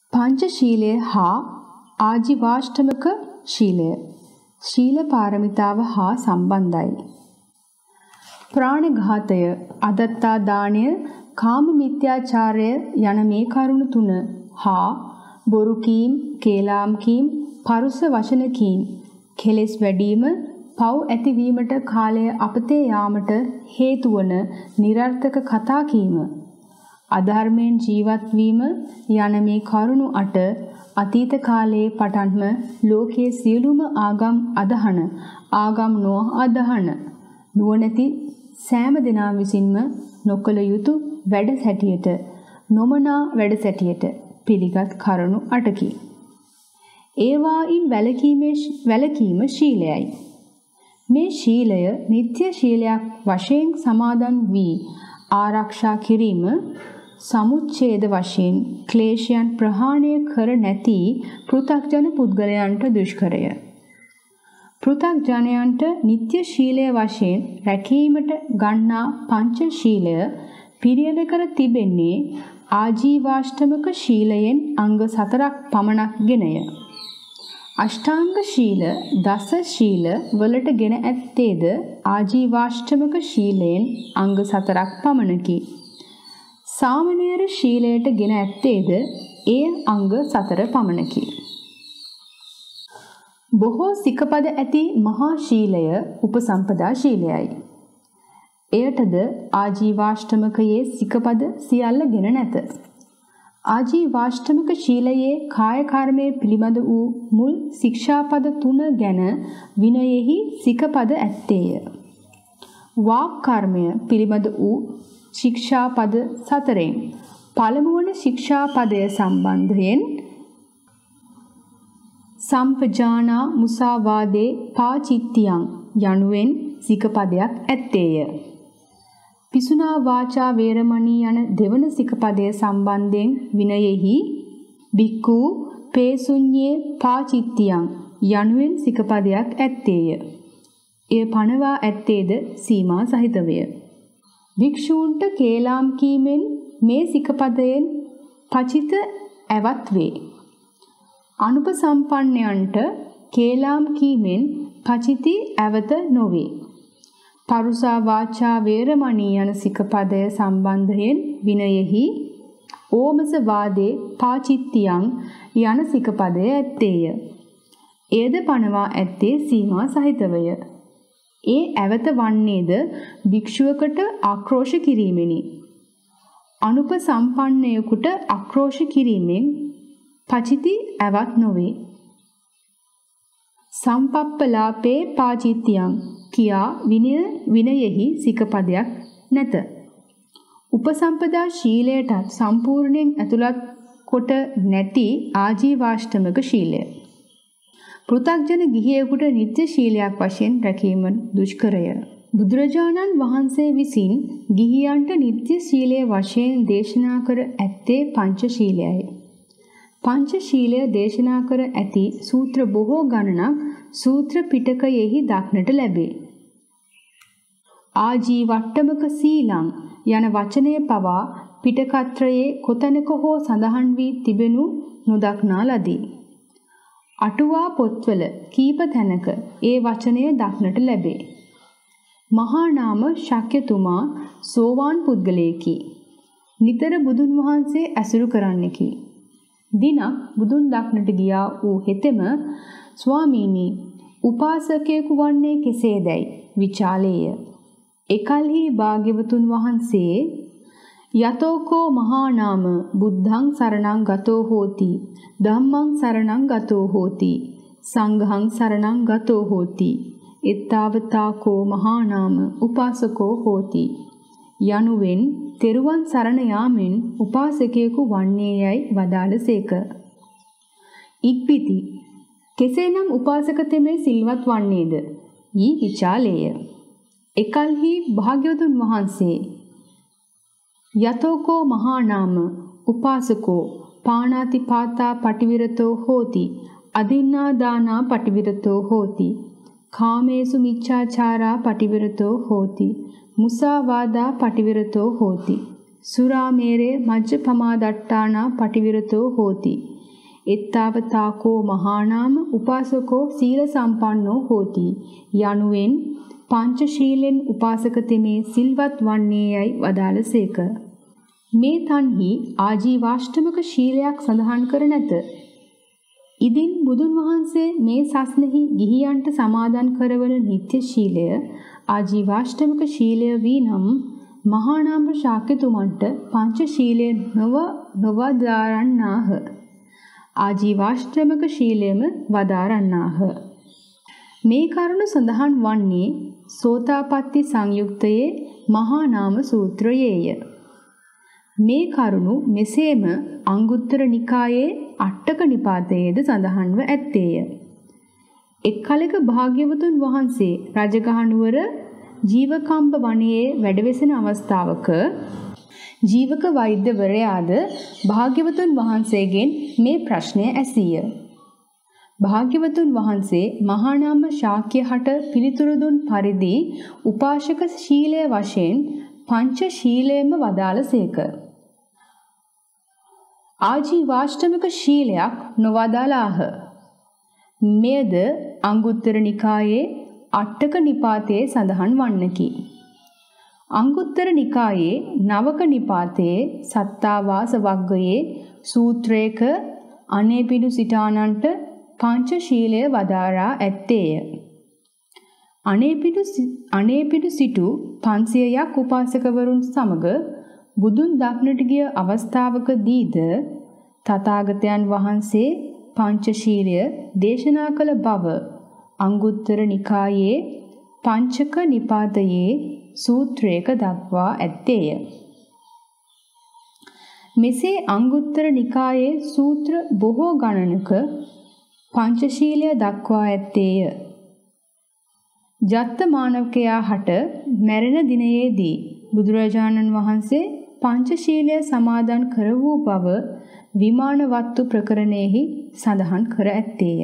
පංචශීලය හා ආජීවාෂ්ටමක ශීලය ශීල පාරමිතාව හා සම්බන්ධයි. ප්‍රාණඝාතය, අදත්තා දාණය, කාම මිත්‍යාචාරය යන මේ කරුණු තුන හා බොරු කීම්, කේලාම් කීම්, පරුස වචන කීම්, කෙලෙස් වැඩිම, පව් ඇතිවීමට කාලය අපතේ යාමට හේතු වන නිරර්ථක කතා කීම, අධර්මයෙන් ජීවත් වීම යන මේ කරුණු 8 අතීත කාලයේ පටන්ම ලෝකයේ සියලුම ආගම් අදහන, ආගම් නොඅදහන නුවණැති සෑම දෙනා විසින්ම නොකළ යුතු වැඩ සැටියට, නොමනා වැඩ සැටියට පිළිගත් කරුණු 8කි. ඒවායින් වැළකීම ශීලයයි. මේ ශීලය නිත්‍ය ශීලයක් වශයෙන් සමාදන් වී ආරක්ෂා කිරීම සමුච්ඡේද වශයෙන් ක්ලේශයන් ප්‍රහාණය කර නැති පෘථග්ජන පුද්ගලයන්ට දුෂ්කරය. පෘථග්ජනයන්ට නිත්‍ය ශීලය වශයෙන් රැකීමට ගන්නා පංච ශීලය පිරියල කර තිබෙන්නේ ආජීවාෂ්ටමක ශීලයෙන් අංග 4ක් පමණක් ගෙනය. අෂ්ටාංග ශීල, දස ශීල වලට ගෙන ඇත්තේද ආජීවාෂ්ටමක ශීලයෙන් අංග 4ක් පමණකි. සාමණේර ශීලයට ගෙන ඇත්තේද ඒ අංග 4 පමණකි. බොහෝ සිකපද ඇති මහා ශීලය උපසම්පදා ශීලයයි. එයටද ආජීවාෂ්ටමකයේ සිකපද සියල්ල ගෙන නැත. ආජීවාෂ්ටමක ශීලයේ කාය කර්මයේ පිළිබඳ වූ මුල් ශික්ෂාපද 3 ගැන විනයෙහි සිකපද ඇත්තේය. වාක් කර්මය පිළිබඳ වූ ශික්ෂාපද 4න් පළමු වන ශික්ෂාපදය සම්බන්ධයෙන් සම්පජානා මුසාවාදේ පාචිත්තියං යනුවෙන් සිකපදයක් ඇත්තේය. පිසුනා වාචා වේරමණී යන දෙවන සිකපදය සම්බන්ධයෙන් විනයෙහි බික්ඛු පේසුඤ්ඤේ පාචිත්තියං යනුවෙන් සිකපදයක් ඇත්තේය. එය පනවා ඇත්තේද සීමා සහිතවය. භික්ෂූන්ට කේලාම් කීමෙන් මේ සිකපදයෙන් පචිත ඇවත් වේ. අනුපසම්පන්නයන්ට කේලාම් කීමෙන් පචිති ඇවත නොවේ. පරුසා වාචා වේරමණී යන සිකපදය සම්බන්ධයෙන් විනයෙහි ඕමස වාදේ පාචිත්තියං යන සිකපදය ඇත්තේය. එයද පනවා ඇත්තේ සීමා සහිතවය. ඒ ඇවත වන්නේද භික්ෂුවකට ආක්‍රෝෂ කිරීමෙනි. අනුපසම්පන්නයෙකුට ආක්‍රෝෂ කිරීමෙන් පචිති ඇවත් නොවේ. සම්පප්පලාපේ පාචිත්තියං කියා විනයෙහි සිකපදයක් නැත. උපසම්පදා ශීලයට සම්පූර්ණයෙන් ඇතුළත් කොට නැති ආජීවාෂ්ටමක ශීලය. පෘථග්ජන ගිහියෙකුට නිත්‍ය ශීලයක් වශයෙන් රැකීම දුෂ්කරය. බුදුරජාණන් වහන්සේ විසින් ගිහියන්ට නිත්‍ය ශීලය වශයෙන් දේශනා කර ඇත්තේ පංච ශීලයයි. පංච ශීලය දේශනා කර ඇති සූත්‍ර බොහෝ ගණනක් සූත්‍ර පිටකයෙහි දක්නට ලැබේ. ආජීවට්ටමක සීලං යන වචනය පවා පිටකත්‍රයේ කොතැනක හෝ සඳහන් වී තිබෙනු නොදක්නා ලදී. අටුවා පොත්වල කීප තැනක ඒ වචනය දක්නට ලැබේ. මහා නාම ශක්‍යතුමා සෝවාන් පුද්ගලයෙකි. නිතර බුදුන් වහන්සේ ඇසුරු කරන්නෙකි. දිනක් බුදුන් දක්නට ගියා වූ හෙතෙම ස්වාමීනි, උපාසකයෙකු වන්නේ කෙසේදැයි විචාලේය. එකල්හි භාග්‍යවතුන් වහන්සේ යතෝකෝ මහා නාම බුද්ධං සරණං ගතෝ හෝති, ධම්මං සරණං ගතෝ හෝති, සංඝං සරණං ගතෝ හෝති, එත්තාවතාකෝ මහා නාම උපාසකෝ හෝති යනුවෙන් තෙරුවන් සරණ යාමෙන් උපාසකයෙකු වන්නේ යයි වදාළසේක. ඉක්බිති කෙසේනම් උපාසක තෙමේ සිල්වත් වන්නේද? ඊ විචාලේය. එකල්හි භාග්‍යවතුන් වහන්සේ යතෝකෝ මහා නාම උපාසකෝ පාණාති පාතා පටිවිරතෝ හෝති, අදින්නා දානා පටිවිරතෝ හෝති, කාමේසු මිච්ඡාචාරා පටිවිරතෝ හෝති, මුසාවාදා පටිවිරතෝ හෝති, සුරාමේරේ මජ්ජපමාදට්ඨානා පටිවිරතෝ හෝති එත්තාවතාකෝ මහානාම උපාසකෝ සීල සම්පන්නෝ හෝති යනුවෙන් පංචශීලෙන් උපාසක තෙමේ සිල්වත් වන්නේ යයි වදාළසේක. මේ තන්හි ආජීවාෂ්ටමක ශීලයක් සඳහන් කර නැත. ඉදින් බුදුන් වහන්සේ මේ සස්නෙහි ගිහියන්ට සමාදන් කරවන නිත්‍ය ශීලය ආජීවාෂ්ටමක ශීලය වී නම් මහානාම ශාක්‍යතුමන්ට පංචශීලය නොවදාරන්නාහ. ආජීවාෂ්ටමක ශීලයම වදාරන්නාහ. මේ කරුණ සඳහන් වන්නේ සෝතාපට්ටි සංයුක්තයේ මහානාම සූත්‍රයේය. මේ කරුණු මෙසේම අංගුත්තර නිකායේ අට්ඨක නිපාතයේද සඳහන්ව ඇත්තේය. එක් කලක භාග්‍යවතුන් වහන්සේ රජගහනුවර ජීවකම්බ වනයේ වැඩවෙසෙන අවස්ථාවක ජීවක වෛද්‍යවරයාද භාග්‍යවතුන් වහන්සේගෙන් මේ ප්‍රශ්නය ඇසීය. භාග්‍යවතුන් වහන්සේ මහානාම ශාක්‍යහට පිළිතුරු දුන් පරිදි උපාසක ශීලය වශයෙන් පංච ශීලයෙන්ම වදාළසේක. ආජීවාෂ්ටමක ශීලයක් නොවදාලාහ. මෙයද අංගුත්තර නිකායේ අට්ඨක නිපාතයේ සඳහන් වන්නකි. අංගුත්තර නිකායේ නවක නිපාතයේ සත්තාවාස වග්ගයේ සූත්‍රයක අනේපිඩු සිටානන්ට පංචශීලය වදාරා ඇත්තේය. අනේපිඩු සිටු 500ක් උපාසකවරුන් සමග බුදුන් දක්නට ගිය අවස්ථාවකදීද තථාගතයන් වහන්සේ පංචශීලය දේශනා කළ බව අංගුත්තර නිකායේ පංචක නිපාතයේ සූත්‍රයක දක්වා ඇත්තේය. මෙසේ අංගුත්තර නිකායේ සූත්‍ර බොහෝ ගණනක පංචශීලය දක්වා ඇත්තේය. ජත්ත මානවකයා හට මැරෙන දිනයේදී බුදුරජාණන් වහන්සේ පංචශීලය සමාදන් කර වූ බව විමානවත්තු ප්‍රකරණයෙහි සඳහන් කර ඇත්තේය.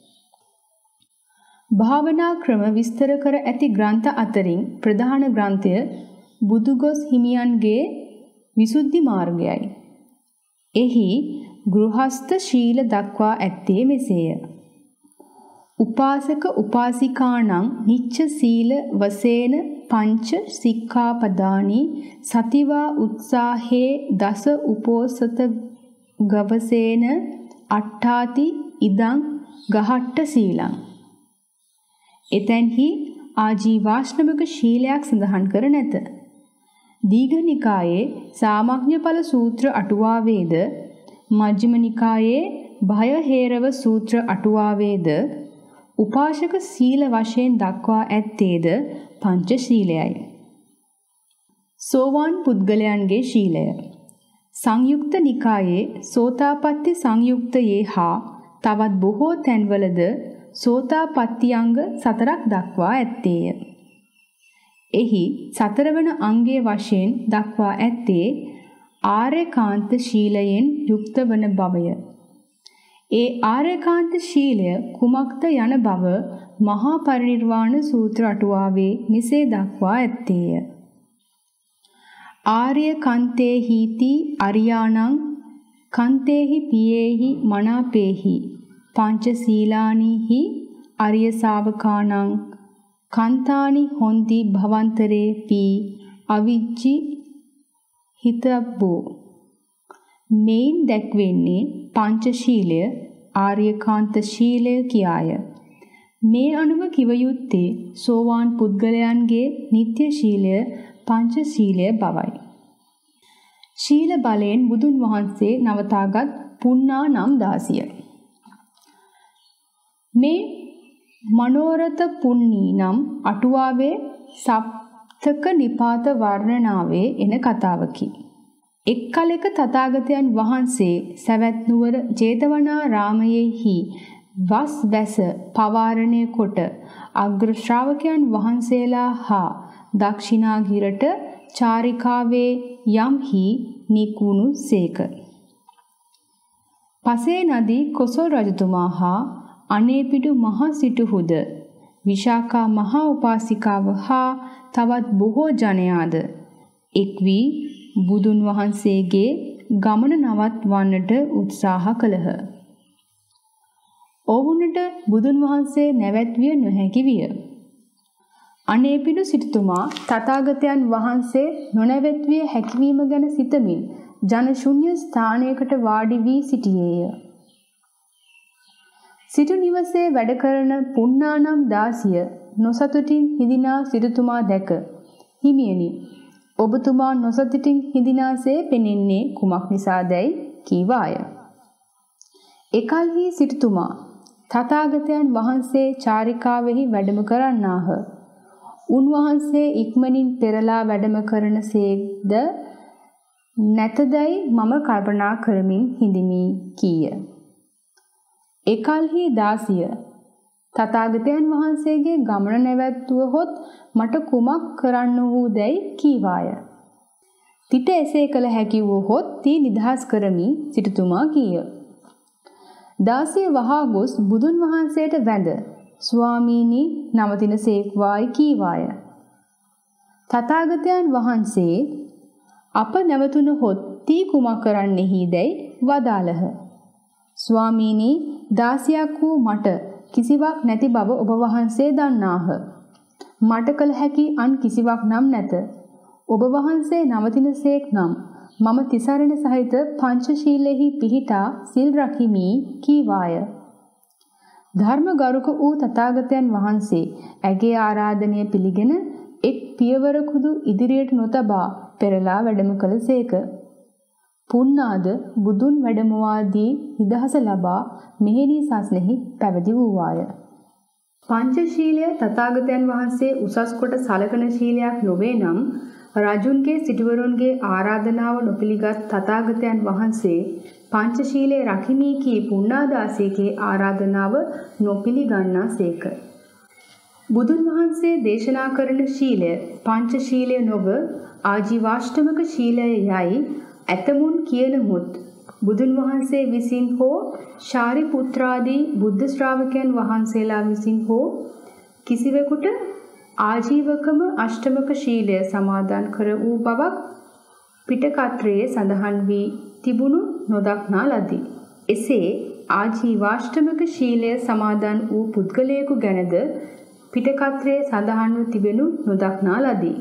භාවනා ක්‍රම විස්තර කර ඇති ග්‍රන්ථ අතරින් ප්‍රධාන ග්‍රන්ථය බුදුගොස් හිමියන්ගේ විසුද්ධි මාර්ගයයි. එහි ගෘහස්ත ශීල දක්වා ඇත්තේ මෙසේය. උපාසක උපාසිකාණං නිච්ච සීල වසේන පංච සික්ඛාපදානි සතිවා උත්සාහේ දස උපෝසත ගවසේන අට්ඨාති ඉදං ගහට්ට සීලං. එතැන්හි ආජීවාෂ්ටමක ශීලයක් සඳහන් කර නැත. දීඝ නිකායේ සාමග්ඤඵල සූත්‍ර අටුවාවේද මජ්ක්‍ධිම නිකායේ භය හේරව සූත්‍ර අටුවාවේද උපාසක සීල වශයෙන් දක්වා ඇත්තේද පංචශීලයයි. සෝවාන් පුද්ගලයන්ගේ ශීලය සංයුක්ත නිකායේ සෝතාපට්ටි සංයුක්තයේ හා තවත් බොහෝ තැන්වලද සෝතාපට්ටි අංග 4ක් දක්වා ඇත්තේය. එහි 4 වන අංගයේ වශයෙන් දක්වා ඇත්තේ ආර්යකාන්ත ශීලයෙන් යුක්ත වන බවය. ඒ ආර්යකාන්ත ශීලය කුමක්ද යන බව මහා පරිනිර්වාණ සූත්‍ර අටුවාවේ මෙසේ දක්වා ඇත්තේය. ආර්ය කන්තේ හීති අරියාණං කන්තේහි පියේහි මනාපේහි පංච සීලානිහි අරිය ශාවකාණං කන්තානි හොන්ති භවන්තරේ පී අවිජ්ජි හිතබ්බෝ. මෙයින් දැක්වෙන්නේ පංචශීලය ආර්යකාන්ත ශීලය කියාය. මේ අනුව කිව යුත්තේ සෝවාන් පුද්ගලයන්ගේ නිත්‍ය ශීලය පංචශීලය බවයි. ශීල බලයෙන් බුදුන් වහන්සේ නවතාගත් පුණ්ණා නම් 16. මේ මනෝරත පුන්නී නම් අටුවාවේ සප්තක නිපාත වර්ණනාවේ එන කතාවකි. එක් කලෙක තථාගතයන් වහන්සේ සවැත් නුවර ජේතවනාරාමයේහි වස් වැස පවාරණය කොට අග්‍ර ශ්‍රාවකයන් වහන්සේලා හා දක්ෂිනාගිරට චාරිකාවේ යම්හි නිකුණු සේක. පසේ නදී කොසල් රජතුමා හා අනේපිඩු මහ සිටුහුද විශාඛා මහා උපාසිකාව හා තවත් බොහෝ ජනයාද එක් වී බුදුන් වහන්සේගේ ගමන නවත්වන්නට උත්සාහ කළහ. ඔවුන්ට බුදුන් වහන්සේ නැවැත්විය නොහැකි විය. අනේපිඬු සිටුතුමා තථාගතයන් වහන්සේ නොනැවැත්විය හැකිවීම ගැන සිතමින් ජන ශුන්‍ය ස්ථානයකට වාඩි වී සිටියේය. සිටු නිවසේ වැඩ කරන පුන්නානම් දාසිය නොසතුටින් හිඳිනා සිටුතුමා දැක හිමියනි ඔබතුමා නොසතුටින් හිඳිනාසේ පෙනෙන්නේ කුමක් නිසාදැයි කීවාය. එකල්හි සිටුතුමා තථාගතයන් වහන්සේ චාරිකාවෙහි වැඩම කරන්නාහ. උන්වහන්සේ ඉක්මනින් පෙරලා වැඩම කරනසේද නැතදැයි මම කල්පනා කරමින් හිඳිමි කීය. එකල්හි දාසිය තථාගතයන් වහන්සේගේ ගමන නැවැත්වුවහොත් මට කුමක් කරන්න වූදැයි කීවාය. තිට එසේ කළ හැකි වූහොත් තී නිදහස් කරමි සිටුතුමා කීය. දාසිය වහා ගොස් බුදුන් වහන්සේට වැඳ ස්වාමීනි නවතින සේක්වායි කීවාය. තථාගතයන් වහන්සේ අප නැවතුනහොත් තී කුමක් කරන්නෙහිදැයි වදාළහ. ස්වාමීනි දාසියක් වූ මට කිසිවක් නැති බව ඔබ වහන්සේ දන්නාහ. මට කළ හැකි අන් කිසිවක් නම් නැත. ඔබ වහන්සේ නවතිනසේක් නම් මම තිසරණ සහිත පංචශීලයෙහි පිහිටා සිල් රකිමි කීවාය. ධර්මගරුක වූ තථාගතයන් වහන්සේ ඇගේ ආරාධනය පිළිගෙන එක් පියවරකුදු ඉදිරියට නොතබා පෙරලා වැඩම කළසේක. පුන්නාද බුදුන් වැඩමවාදී නිදහස ලබා මෙහෙණි සස්නෙහි පැවිදි වූවාය. පංචශීලය තථාගතයන් වහන්සේ උසස් කොට සලකන ශීලයක් නොවේ නම් රජුන්ගේ සිටුවරුන්ගේ ආරාධනාව නොපිළිගත් තථාගතයන් වහන්සේ පංචශීලයේ රකිමි කී පුණ්ණාදාසීගේ ආරාධනාව නොපිළිගන්නාසේක. බුදුන් වහන්සේ දේශනා කරන ශීලය පංචශීලය නොව ආජීවාෂ්ටමක ශීලය යයි ඇතමුන් කියනමුත් බුදුන් වහන්සේ විසින් හෝ ශාරිපුත්‍රාදී බුද්ධ ශ්‍රාවකයන් වහන්සේලා විසින් හෝ කිසිවෙකුට ආජීවකම අෂ්ටමක ශීලය සමාදන් කර වූ බවක් පිටකත්‍රයේ සඳහන් වී තිබුණු නොදක්නා ලදී. එසේ ආජීවාෂ්ටමක ශීලය සමාදන් වූ පුද්ගලයෙකු ගැනද පිටකත්‍රයේ සඳහන්ව තිබෙනු නොදක්නා ලදී.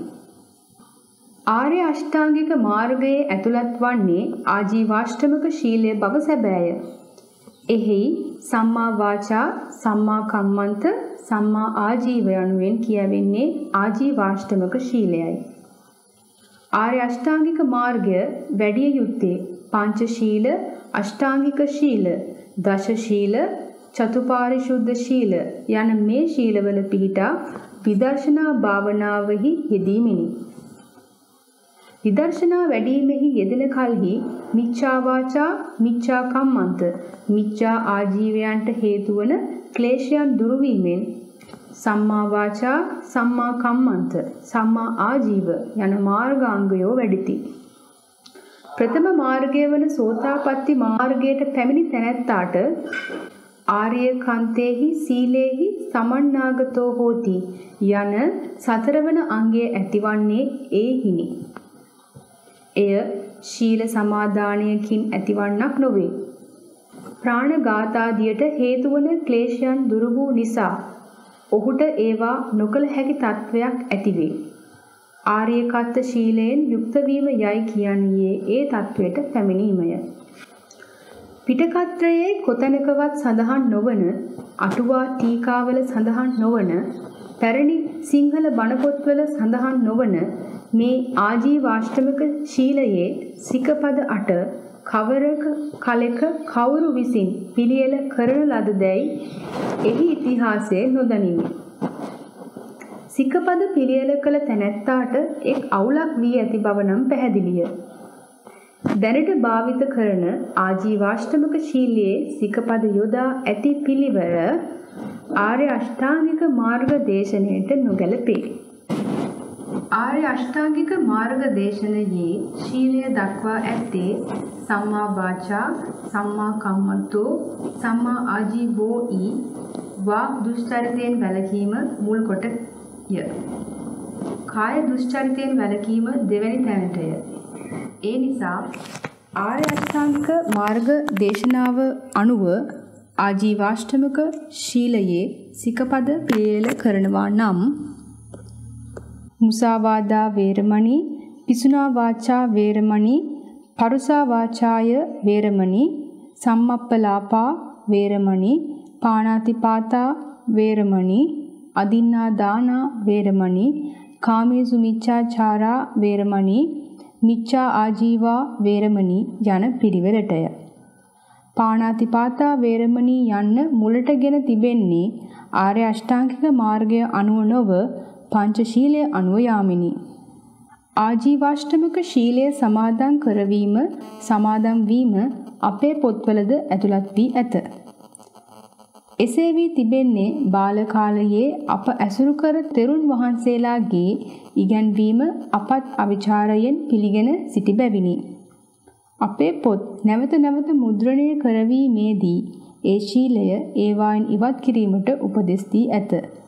ආර්ය අෂ්ටාංගික මාර්ගයේ ඇතුළත් වන්නේ ආජීවාෂ්ටමක ශීලය බව සැබෑය. එහි සම්මා වාචා, සම්මා කම්මන්ත, සම්මා ආජීව යනුවෙන් කියවෙන්නේ ආජීවාෂ්ටමක ශීලයයි. ආර්ය අෂ්ටාංගික මාර්ගය වැඩි යුත්තේ පංචශීල, අෂ්ටාංගික ශීල, දශ ශීල, චතුපාරිශුද්ධ ශීල යන මේ ශීලවල පිහිටා විදර්ශනා භාවනාවෙහි යෙදීමෙනි. විදර්ශනා වැඩීමෙහි යෙදෙන කලෙහි මිච්ඡා වාචා, මිච්ඡා කම්මන්ත, මිච්ඡා ආජීවයන්ට හේතු වන ක්ලේශයන් දුරු වීමෙන් සම්මා වාචා, සම්මා කම්මන්ත, සම්මා ආජීව යන මාර්ගාංගයෝ වැඩිති. ප්‍රථම මාර්ගය වන සෝතාපට්ටි මාර්ගයට පැමිණි තැනැත්තාට ආර්ය කාන්තේහි සීලේහි සමන්නාගතෝ හෝති යන සතරවන අංගය ඇතිවන්නේ ඒහිනි. එය ශීල සමාදානයකින් ඇතිවන්නක් නොවේ. ප්‍රාණඝාතාදියට හේතු වන ක්ලේශයන් දුරු වූ නිසා ඔහුට ඒවා නොකළ හැකි තත්වයක් ඇතිවේ. ආර්යකත්ත ශීලයෙන් යුක්ත වීම යයි කියන්නේ ඒ තත්වයට පැමිණීමය. පිටකත්‍රයේ කොතැනකවත් සඳහන් නොවන, අටුවා ටීකාවල සඳහන් නොවන, පැරණි සිංහල බණ පොත්වල සඳහන් නොවන මේ ආජීවාෂ්ටමක ශීලයේ සිකපද 8 කවරක කලෙක කවුරු විසින් පිළියෙල කරන ලදදැයි එහි ඉතිහාසය නොදනිමි. සිකපද පිළියෙල කළ තැනැත්තාට එක් අවුලක් වී ඇති බව නම් පැහැදිලිය. දැනට භාවිත කරන ආජීවාෂ්ටමක ශීලයේ සිකපද යොදා ඇති පිළිවෙල ආර්ය අෂ්ටාංගික මාර්ග දේශනයට නොගැලපේ. ආර්ය අෂ්ටාංගික මාර්ග දේශනයේ ශීලය දක්වා ඇත්තේ සම්මා වාචා, සම්මා කම්මන්තෝ, සම්මා ආජීවෝ ඊ වාග් දුෂ්චරිතයෙන් වැළකීම මුල් කොටය. කාය දුෂ්චරිතයෙන් වැළකීම දෙවැනි තැනටය. ඒ නිසා ආර්ය අෂ්ටාංගික මාර්ග දේශනාව අනුව ආජීවාෂ්ටමක ශීලයේ සිකපද පිළියෙල කරනවා නම් මුසාවාදා වේරමණී, පිසුනා වාචා වේරමණී, පරුසා වාචාය වේරමණී, සම්මප්පලාපා වේරමණී, පාණාතිපාතා වේරමණී, අදින්නා දානා වේරමණී, කාමේසු මිච්ඡාචාරා වේරමණී, මිච්ඡා ආජීවා වේරමණී යන පිරිවෙලටය. පාණාතිපාතා වේරමණී යන්න මුලටගෙන තිබෙන්නේ ආර්ය අෂ්ටාංගික මාර්ගය අනුව නොව පංචශීලය අනුව යාමිනි. ආජීවාෂ්ටමක ශීලය සමාදන් කරවීම සමාදන් වීම අපේ පොත්වලද ඇතුළත් වී ඇත. එසේ වී තිබෙන්නේ බාල කාලයේ අප ඇසුරු කර තෙරුන් වහන්සේලාගේ ඉගැන්වීම අපත් අවිචාරයෙන් පිළිගෙන සිටි බැවිනි. අපේ පොත් නැවත නැවත මුද්‍රණය කරවීමේදී ඒ ශීලය ඒවායින් ඉවත් කිරීමට උපදෙස් දී ඇත.